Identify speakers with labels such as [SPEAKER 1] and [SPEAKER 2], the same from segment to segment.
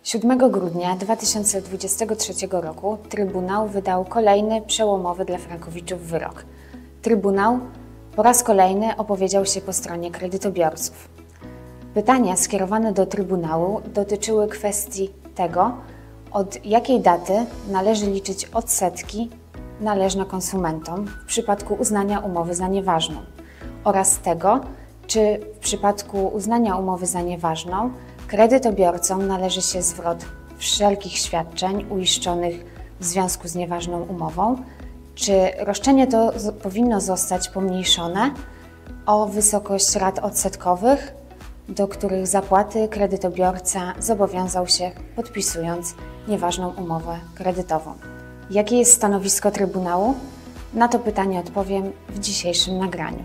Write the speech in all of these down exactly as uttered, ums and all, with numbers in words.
[SPEAKER 1] siódmego grudnia dwa tysiące dwudziestego trzeciego roku Trybunał wydał kolejny przełomowy dla frankowiczów wyrok. Trybunał po raz kolejny opowiedział się po stronie kredytobiorców. Pytania skierowane do Trybunału dotyczyły kwestii tego, od jakiej daty należy liczyć odsetki należne konsumentom w przypadku uznania umowy za nieważną oraz tego, czy w przypadku uznania umowy za nieważną kredytobiorcom należy się zwrot wszelkich świadczeń uiszczonych w związku z nieważną umową, czy roszczenie to powinno zostać pomniejszone o wysokość rat odsetkowych, do których zapłaty kredytobiorca zobowiązał się, podpisując nieważną umowę kredytową. Jakie jest stanowisko Trybunału? Na to pytanie odpowiem w dzisiejszym nagraniu.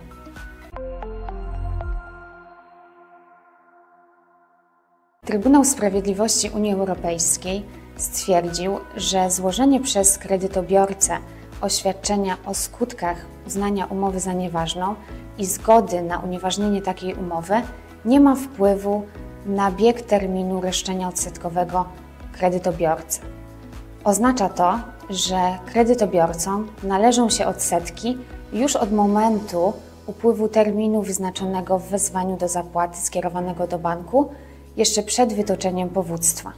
[SPEAKER 1] Trybunał Sprawiedliwości Unii Europejskiej stwierdził, że złożenie przez kredytobiorcę oświadczenia o skutkach uznania umowy za nieważną i zgody na unieważnienie takiej umowy nie ma wpływu na bieg terminu roszczenia odsetkowego kredytobiorcy. Oznacza to, że kredytobiorcom należą się odsetki już od momentu upływu terminu wyznaczonego w wezwaniu do zapłaty skierowanego do banku, jeszcze przed wytoczeniem powództwa.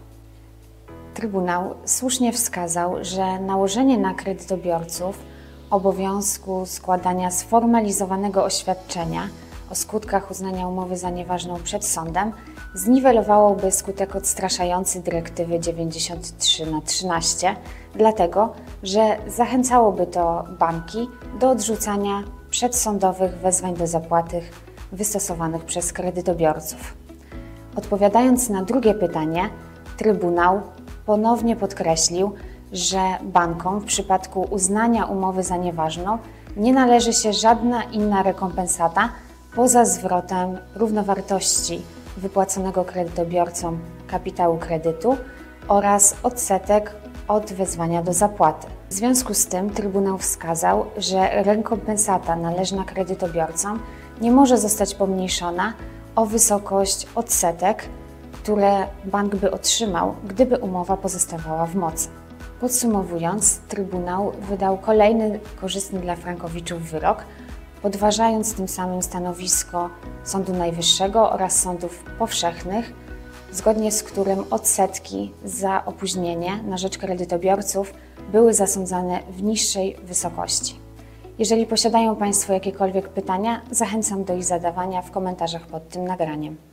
[SPEAKER 1] Trybunał słusznie wskazał, że nałożenie na kredytobiorców obowiązku składania sformalizowanego oświadczenia o skutkach uznania umowy za nieważną przed sądem zniwelowałoby skutek odstraszający dyrektywy dziewięćdziesiąt trzy na trzynaście, dlatego że zachęcałoby to banki do odrzucania przedsądowych wezwań do zapłaty wystosowanych przez kredytobiorców. Odpowiadając na drugie pytanie, Trybunał ponownie podkreślił, że bankom w przypadku uznania umowy za nieważną nie należy się żadna inna rekompensata poza zwrotem równowartości wypłaconego kredytobiorcom kapitału kredytu oraz odsetek od wezwania do zapłaty. W związku z tym Trybunał wskazał, że rekompensata należna kredytobiorcom nie może zostać pomniejszona o wysokość odsetek, które bank by otrzymał, gdyby umowa pozostawała w mocy. Podsumowując, Trybunał wydał kolejny korzystny dla frankowiczów wyrok, podważając tym samym stanowisko Sądu Najwyższego oraz sądów powszechnych, zgodnie z którym odsetki za opóźnienie na rzecz kredytobiorców były zasądzane w niższej wysokości. Jeżeli posiadają Państwo jakiekolwiek pytania, zachęcam do ich zadawania w komentarzach pod tym nagraniem.